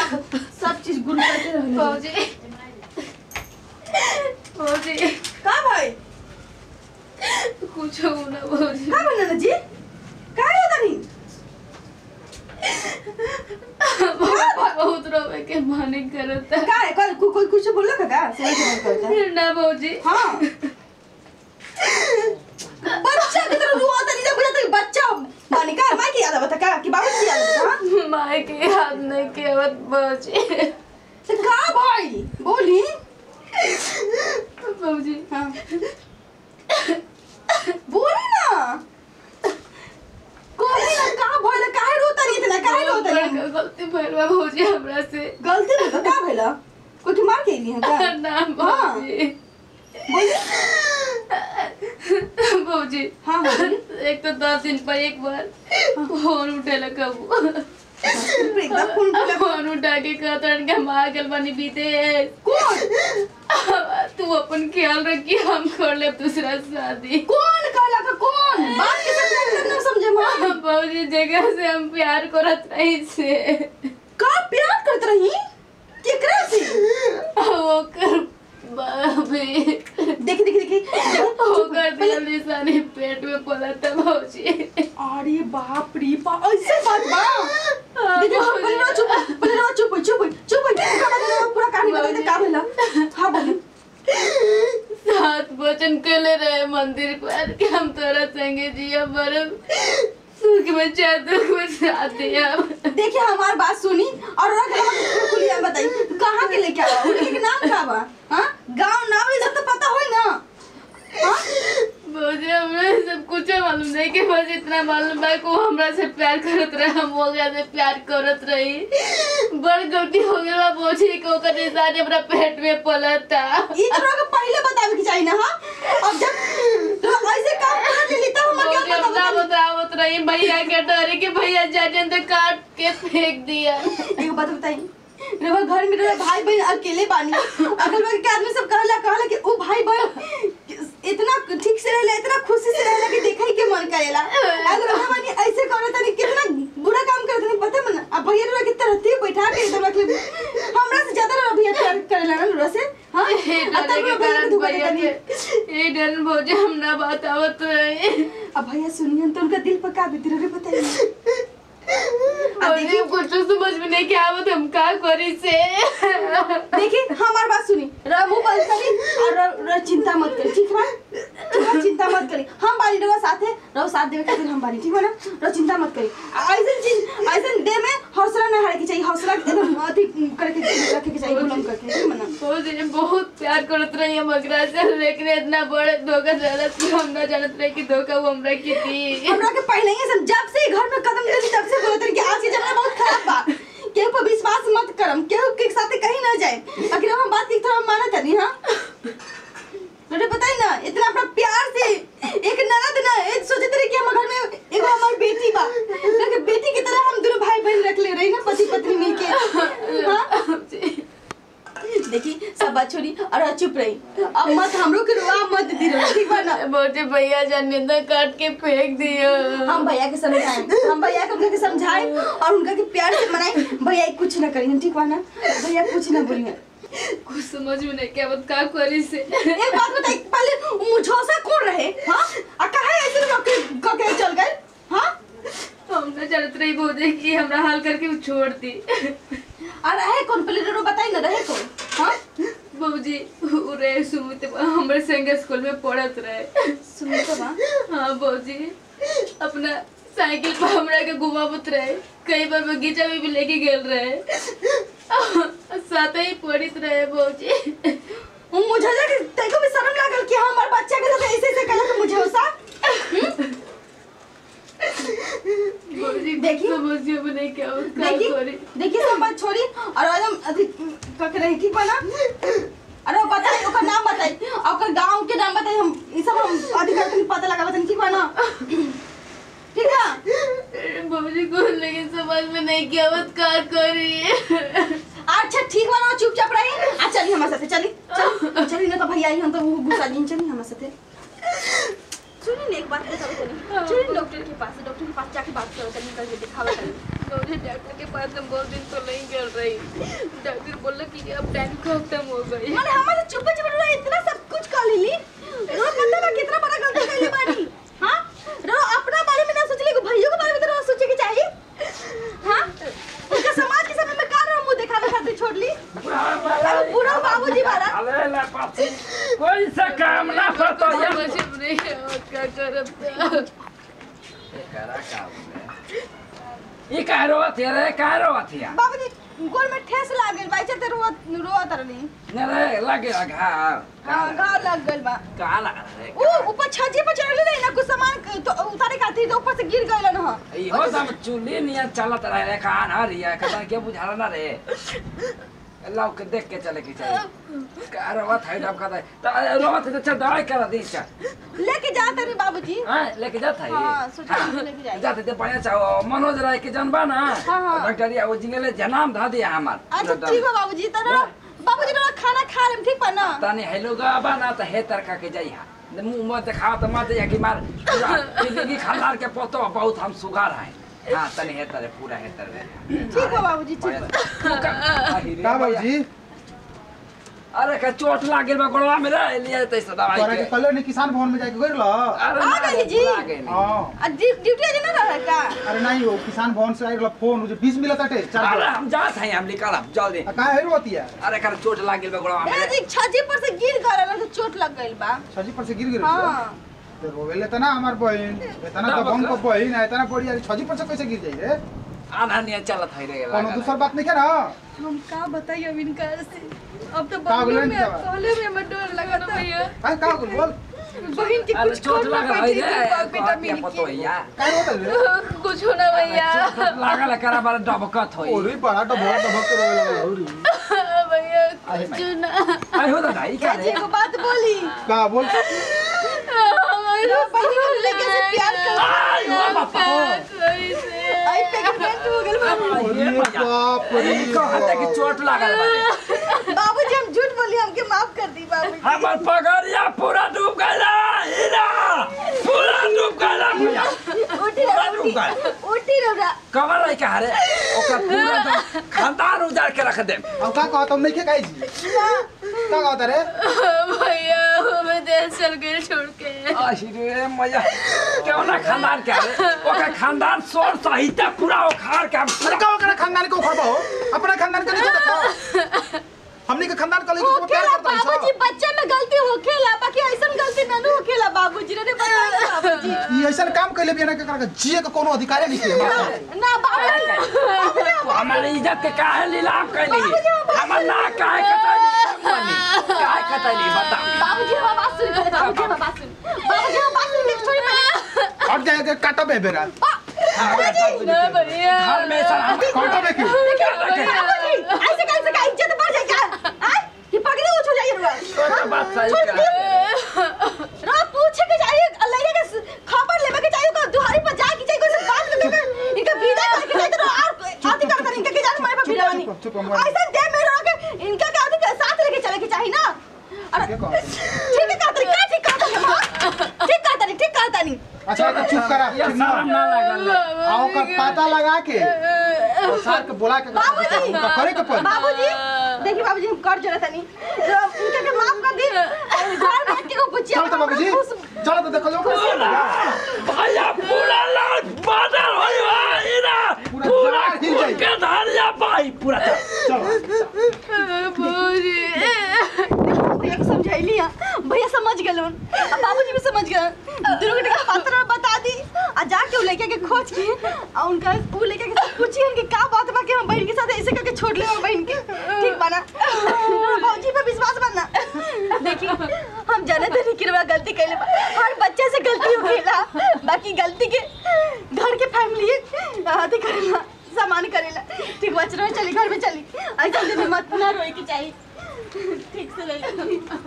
सब चीज गुण करते रहने बाबूजी बाबूजी का भाई कुछ हो ना बाबूजी का बनना जी का होता नहीं बहुत रोवे के माने करता का है कोई कुछ बोल रहा का समझ नहीं करता ना बाबूजी हां बच्चा की तरह रोता नहीं जब बुझाता बच्चा माने का मां की याद बता का कि बाबू की याद बता मां के याद नहीं के आवत बाबूजी तो का भाई बोली बाबूजी हां बोली ना कोई ना का भइला काहे रोता नहीं इतना काहे रोता नहीं गलती भइल बाबूजी हमरा से गलती नहीं का भइला कोई के मार के ली है का ना बाबूजी बोली बाबूजी हां एक तो 10 दिन पर एक बार फोन उठेला कबू एकदम फोन उठा के कहतन के मार गल बनी बीते कौन तू अपन ख्याल रखी हम कर ले दूसरा शादी कौन कहला का कौन बात के समझ ना समझे मां बाबूजी जगह से हम प्यार करत रही से का प्यार करत रही केकरा से वो कर बाबी देखी वो कर दिया निशानी पेट में पड़ा था बाबूजी अरे बाप रे बाप ऐसे बात बा देखो पहले चुप पूरा कहानी बता दे का भेला हां बोली 7 वचन कले रहे मंदिर पर कि हम तोरा संगे जिया मरब सुख में चाह दुख में साथ दिया देखिए हमारी बात सुनी और खुलिया बताई कहां के लेके आवा उनके नाम का बा हां गांव नाम ये सब तो पता होई ना हां मुझे हमें सब कुछ मालूम नहीं कि बस इतना मालूम है कि वो हमरा से प्यार करत रहे हम हो गया से प्यार करत रही बड़ गलती हो गया बोझी को ओकर निशानी हमरा पेट में पला था ई तो लोग पहले बतावे के चाहिए ना हां अब जब तो ऐसे काम कर लेली तो हम क्या बतावत रही भैया के डरे कि भैया जाने तो काट के फेंक दिया एक बात बताई रवा घर में रवा भाई बहन अकेले बानी अगल बगल के आदमी सब कहला कि ओ भाई बहन इतना ठीक से रहला इतना खुशी से रहला कि देखै के मन करेला अगर रवा बानी ऐसे करे तनी कितना बुरा काम करत नहीं पता मन अब भैया रवा कितना रहती बैठा के एकदम रख ले हमरा से ज्यादा रवा भैया प्यार करेला ना रवा से हां डरे के कारण भैया के ए डर भोजे हम ना बतावत रहे अब भैया सुनियन तो उनका दिल पर का बीत रहे बताइए देखिए कुछ समझ में नहीं क्या आवत हम का करी से देखिए हमारी बात सुनी रमू बंद करी और चिंता मत करी ठीक है चिंता मत करी हम बारी रवा साथे रहो साथ देवे खातिर हम बारी ठीक है ना रहो चिंता मत करी ऐसे चीज ऐसे दे में हौसला ना हारे के चाहिए हौसला एकदम अति करके रखे के चाहिए बुलंद करके ठीक है ना बहुत प्यार करत रही हम अगरा से लेकिन इतना बड़े धोखा देला कि हम ना जानत रहे कि धोखा वो हमरा की थी हमरा के पहले ही सब जब से घर में कदम देली तब से बोलत रही कि आज के जमाना बहुत खराब बा केहू पर विश्वास मत करम केहू के साथ कहीं ना जाए अगर हम बात की तरह मानत नहीं हां मुझे पता ही ना इतना अपना प्यार से एक ननद ना एक सोचे तरी कि हम घर में एगो हमारी बेटी बा लेकिन बेटी की तरह हम दोनों भाई बहन रख ले रही ना पति पत्नी मिलके हां देखी सब बात छोड़ी और चुप रही अब मत हमरो के रुआ मत दी रहो ठीक बा ना बोले भैया जाने ना काट के फेंक दिया हम भैया के समझाएं हम भैया को उनके समझाएं और उनका के प्यार से मनाएं भैया कुछ ना करिए ठीक बा ना भैया कुछ ना बोलिए कुछ समझ में नहीं क्या बात का करी से एक बात बताई पहले मुझोसा कौन रहे हां आ काहे ऐसे रोक के चल गए हां हम ना जानत रही बोले कि हमरा हाल करके छोड़ दी और रहे कौन पहले रो बताई ना रहे कौन हां बाबूजी रे सुमित हमरे संगे स्कूल में पढ़त रहे सुमित बा हां बाबूजी अपना साइकिल पर हमरा के घुमावत रहे कई बार बगीचा में भी लेके गेल रहे साथ ही पढ़ित रहे बाबूजी मुझे जाके तेको भी शर्म लागल कि हमार बच्चा के साथ ऐसे ऐसे कहला तो मुझे होसा देखिए समझियो बने क्या उसका करी देखिए सब बात छोड़ी और एकदम अधिक कक रही ठीक बा ना अरे बताई ओकर नाम बताई ओकर गांव के नाम बताई हम ई सब हम अधिकार के पता लगा बताई ठीक बा ना ठीक है बाबूजी को लेकिन समझ में नहीं क्या बात का करी अच्छा ठीक बा ना चुपचाप रही आ चली हमारे साथे चली ना तो भैया आई हम तो वो गुस्सा दिन चली हमारे साथे सुनिए एक बात बताओ चलिए चलिए डॉक्टर के पास जाके बात करो तनी करके दिखाओ तनी मुझे डॉक्टर के पास हम बहुत दिन तो नहीं चल रही। डॉक्टर बोला कि अब टाइम खत्म हो गई। माने हमारे चुप रह इतना सब कुछ कर लीली। रो पता बा कितना बड़ा गलती कइली बानी। हां रो अपना बारे में ना सोचले को भैया के बारे में तो सोचे के चाहिए। हां उनका समाज के समय में का रहा मुंह दिखावे खातिर छोड़ ली। अब पूरा बाबूजी बारा अरे ला पाछी कोई सा काम ना करतो या नहीं क्या करब करा काम ई कारो तेरे कारो थिया बाबूजी गोल में ठेस लागल बाई चते रोत रहनी। ने रे लगे घा घाव लग गइल बा। का लगा रे ऊपर छज्जे पर चढ़ले रही ना कुछ सामान तो उतारे खातिर तो ऊपर से गिर गइल न। ई हो सब चुली निया चलत रहे रे कान हरिया कदा के बुझाला ना रे अल्लाह के देख के चले के चाहिए का रोवत है डब कदा त रोवत है चल दवाई करा दी छ लेके जाते रे बाबूजी। हां लेके जात है हां सोचा लेके जाए जाते ते बढ़िया चाहो मनोज राय के जनबा ना डॉक्टरिया वो जिंगले जनाम धा दिया हमार अच्छा ठीक है बाबूजी तरा बाबूजी रा खाना खा लेम ठीक बा ना तने हेलो गा बना त हे तरका के जाई हा मुंह में दिखाओ त मत या कि मार जिंदगी खानदार के पोतो बहुत हम सुगार है। हां तने हे तरे पूरा हे तरे ठीक है बाबूजी ठीक का बाबूजी अरे का चोट लाग गेल बा गोड़वा में रे लिए तैसे दवाई तोरा के कल ने किसान भवन में जाके गइल अरे आ गई जी। हां ड्यूटी आज ना रहा का। अरे नहीं हो किसान भवन से आइल फोन जो 20 मिलत हटे अरे हम जात है हम निकल जल्दी का है रोतिया अरे कर चोट लाग गेल बा गोड़वा में ए जी छज्जे पर से गिर गइल ना तो चोट लग गइल बा। छज्जे पर से गिर गिर हां तो रोवेले तना हमार बहन इतना दबंग को बहन है इतना बढ़िया छज्जे पर से कैसे गिर जाई रे आना नहीं चलत है रे कोनो दूसर बात नहीं है ना हम का बताइए अब इनका से अब तो का बोलन में पहले में हमें डर लगा था भैया हां का बोल बहन की अरे कुछ चोट करना लगा पड़ी है थी बेटा क्या पतो है यार का होता रे कुछ होना भैया लागल करा बार डबकत होई ओरे बड़ा डबक के रोवे लगा ओरे भैया अरे कुछ ना आई हो दाई का जी रे को बात बोली का बोल रो बहनी को लेके से प्यार कर आई हो बापा आई प्रेग्नेंट हो गेल बाबू। अरे बाप रे कहते कि चोट लागल बारे बाबूजी हम झूठ बोली हमके माफ कर दी बाबूजी। हमर पगड़िया पूरा डूब गइला हीरा पूरा डूब गइला भैया उठी रे उठी रे कवर रही का रे ओकर पूरा एकदम खानदान उजाड़ के रख दे अब का कहत हम नहीं के काई जी का कहत रे भैया हमें देश चल गए छोड़ के आशीर्वाद मजा क्यों ना खानदान के रे ओकर खानदान सोर सहित पूरा उखाड़ के अरे का ओकरा खानदान के उखड़बो अपना खानदान के नहीं देखो हमनी के खानदान कले को प्यार करता है बाबूजी बच्चे में गलती होखेला बाकी ऐसन गलती ना होखेला बाबूजी रे बताइए बाबूजी। ये ऐसा काम कैले बिना के कर जिए के कोनो अधिकार नहीं है ना बाबूजी हमारी इज्जत के काहे लीलाम कैली हमर ना काहे कतैली बता बाबूजी हम बात सुन बाबूजी हम बात सुन बाबूजी हम बात सुन छोड़ी मत हट जाए के काटा बे बेरा ना भैया घर में सलाम काटा बे क्यों बाबूजी ऐसे कैसे का इज्जत बढ़ जाएगा हां कि पगड़ी उछल जाइए रुआ बात सही कर रो पूछे के चाहिए अल्लाह के खबर लेवे के चाहिए को दुहारी पर जा के चाहिए कोई बात करने के इनका विदा करके चाहिए तो और आती कर इनका के जान हमारे पर विदा ऐसा दे में रहो के इनका के आदमी के साथ लेके चले के चाहिए ना अरे ठीक है ठीक कहता नहीं अच्छा तो चुप करा ये शर्म ना लागल आओ का पता लगा के और सर के बोला के बाबूजी उनका करे के पर बाबूजी देखिए बाबूजी हम कर जरूरत नहीं इनका के माफ कर दी घर बैठ के को पूछिए चल तो बाबूजी चलो तो देखो लो भैया पूरा लाल बादल होई हीरा पूरा हिल जाई के धारिया भाई पूरा बाबूजी भैया को समझाई लिया भैया समझ गए अब बाबूजी भी समझ गए दोनों का पात्र बता दी आ जाके लेके के खोज के और उनका वो लेके के पूछिए उनकी का बात बा के हम बहन के साथ ऐसे करके छोड़ ले हम बहन के ठीक बना बाबूजी पे विश्वास बनना देखिए हम जाने थे कि रवा गलती कैले हर बच्चे से गलती हो गईला बाकी गलती के घर के फैमिली आती करेला सामान करेला ठीक बच रहो चली घर में चली ऐसा दिन मत ना रोए के चाहिए ठीक से रहिए